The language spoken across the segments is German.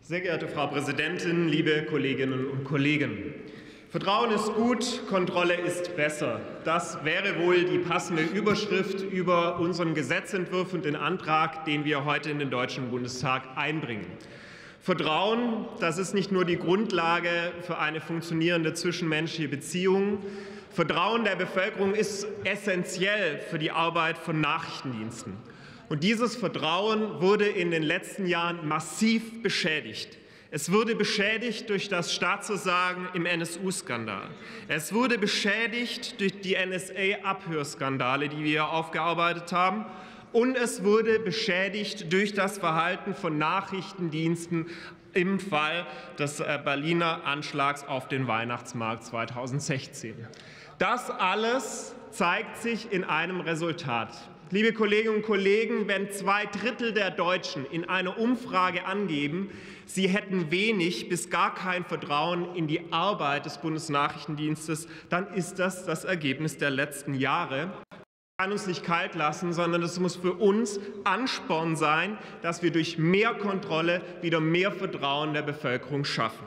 Sehr geehrte Frau Präsidentin, liebe Kolleginnen und Kollegen! Vertrauen ist gut, Kontrolle ist besser. Das wäre wohl die passende Überschrift über unseren Gesetzentwurf und den Antrag, den wir heute in den Deutschen Bundestag einbringen. Vertrauen, das ist nicht nur die Grundlage für eine funktionierende zwischenmenschliche Beziehung. Vertrauen der Bevölkerung ist essentiell für die Arbeit von Nachrichtendiensten. Und dieses Vertrauen wurde in den letzten Jahren massiv beschädigt. Es wurde beschädigt durch das Staatsversagen im NSU-Skandal. Es wurde beschädigt durch die NSA-Abhörskandale, die wir aufgearbeitet haben. Und es wurde beschädigt durch das Verhalten von Nachrichtendiensten im Fall des Berliner Anschlags auf den Weihnachtsmarkt 2016. Das alles zeigt sich in einem Resultat. Liebe Kolleginnen und Kollegen, wenn 2/3 der Deutschen in einer Umfrage angeben, sie hätten wenig bis gar kein Vertrauen in die Arbeit des Bundesnachrichtendienstes, dann ist das das Ergebnis der letzten Jahre. Das kann uns nicht kalt lassen, sondern es muss für uns Ansporn sein, dass wir durch mehr Kontrolle wieder mehr Vertrauen der Bevölkerung schaffen.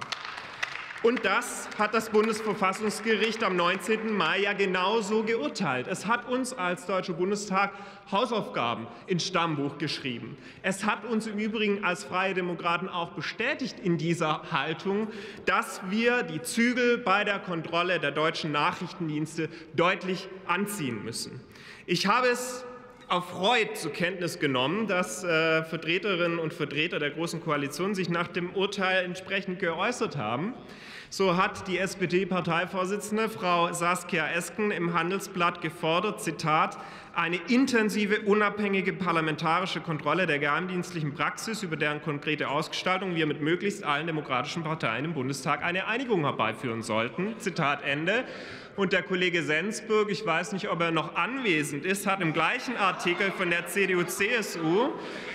Und das hat das Bundesverfassungsgericht am 19. Mai ja genauso geurteilt. Es hat uns als Deutscher Bundestag Hausaufgaben ins Stammbuch geschrieben. Es hat uns im Übrigen als Freie Demokraten auch bestätigt in dieser Haltung, dass wir die Zügel bei der Kontrolle der deutschen Nachrichtendienste deutlich anziehen müssen. Ich habe es erfreut zur Kenntnis genommen, dass Vertreterinnen und Vertreter der Großen Koalition sich nach dem Urteil entsprechend geäußert haben. So hat die SPD-Parteivorsitzende Frau Saskia Esken im Handelsblatt gefordert, Zitat, eine intensive, unabhängige parlamentarische Kontrolle der geheimdienstlichen Praxis, über deren konkrete Ausgestaltung wir mit möglichst allen demokratischen Parteien im Bundestag eine Einigung herbeiführen sollten. Zitat Ende. Und der Kollege Sensburg, ich weiß nicht, ob er noch anwesend ist, hat im gleichen Artikel von der CDU-CSU,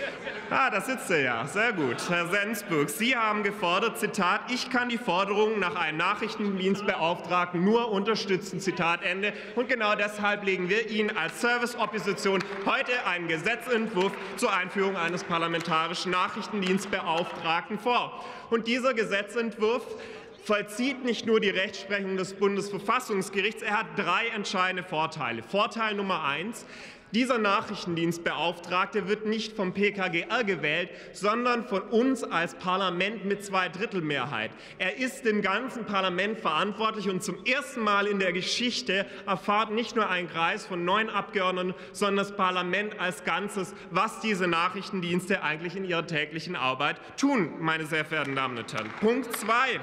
da sitzt er ja, sehr gut, Herr Sensburg, Sie haben gefordert, Zitat, ich kann die Forderung nach einem Nachrichtendienstbeauftragten nur unterstützen, Zitat Ende. Und genau deshalb legen wir Ihnen als Service-Opposition heute einen Gesetzentwurf zur Einführung eines parlamentarischen Nachrichtendienstbeauftragten vor. Und dieser Gesetzentwurf vollzieht nicht nur die Rechtsprechung des Bundesverfassungsgerichts, er hat 3 entscheidende Vorteile. Vorteil Nummer 1. Dieser Nachrichtendienstbeauftragte wird nicht vom PKGR gewählt, sondern von uns als Parlament mit 2/3 Mehrheit. Er ist dem ganzen Parlament verantwortlich und zum ersten Mal in der Geschichte erfahrt nicht nur ein Kreis von 9 Abgeordneten, sondern das Parlament als Ganzes, was diese Nachrichtendienste eigentlich in ihrer täglichen Arbeit tun, meine sehr verehrten Damen und Herren. Punkt 2.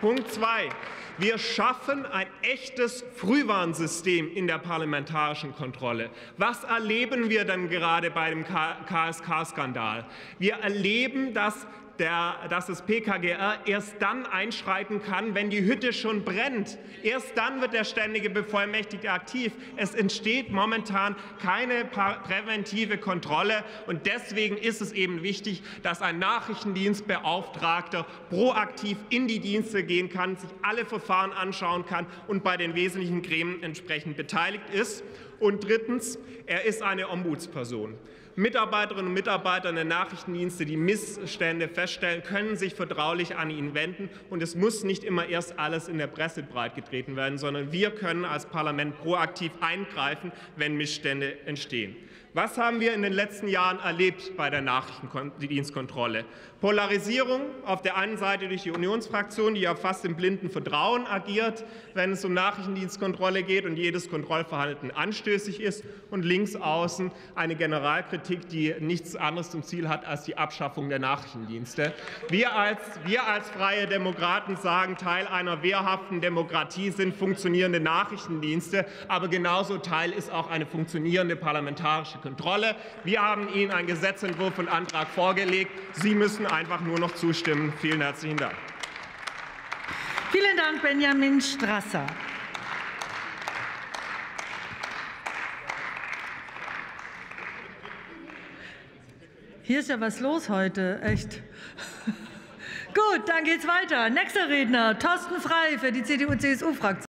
Wir schaffen ein echtes Frühwarnsystem in der parlamentarischen Kontrolle. Was erleben wir denn gerade bei dem KSK-Skandal? Wir erleben, dass das PKGR erst dann einschreiten kann, wenn die Hütte schon brennt. Erst dann wird der ständige Bevollmächtigte aktiv. Es entsteht momentan keine präventive Kontrolle. Und deswegen ist es eben wichtig, dass ein Nachrichtendienstbeauftragter proaktiv in die Dienste gehen kann, sich alle Verfahren anschauen kann und bei den wesentlichen Gremien entsprechend beteiligt ist. Und drittens, er ist eine Ombudsperson. Mitarbeiterinnen und Mitarbeiter der Nachrichtendienste, die Missstände feststellen, können sich vertraulich an ihn wenden. Und es muss nicht immer erst alles in der Presse breitgetreten werden, sondern wir können als Parlament proaktiv eingreifen, wenn Missstände entstehen. Was haben wir in den letzten Jahren erlebt bei der Nachrichtendienstkontrolle? Polarisierung auf der einen Seite durch die Unionsfraktion, die ja fast im blinden Vertrauen agiert, wenn es um Nachrichtendienstkontrolle geht und jedes Kontrollverhalten anstößig ist, und links außen eine Generalkritik, die nichts anderes zum Ziel hat als die Abschaffung der Nachrichtendienste. Wir als Freie Demokraten sagen, Teil einer wehrhaften Demokratie sind funktionierende Nachrichtendienste, aber genauso Teil ist auch eine funktionierende parlamentarische Kontrolle. Wir haben Ihnen einen Gesetzentwurf und Antrag vorgelegt. Sie müssen einfach nur noch zustimmen. Vielen herzlichen Dank. Vielen Dank, Benjamin Strasser. Hier ist ja was los heute, echt. Gut, dann geht's weiter. Nächster Redner, Thorsten Frey für die CDU-CSU-Fraktion.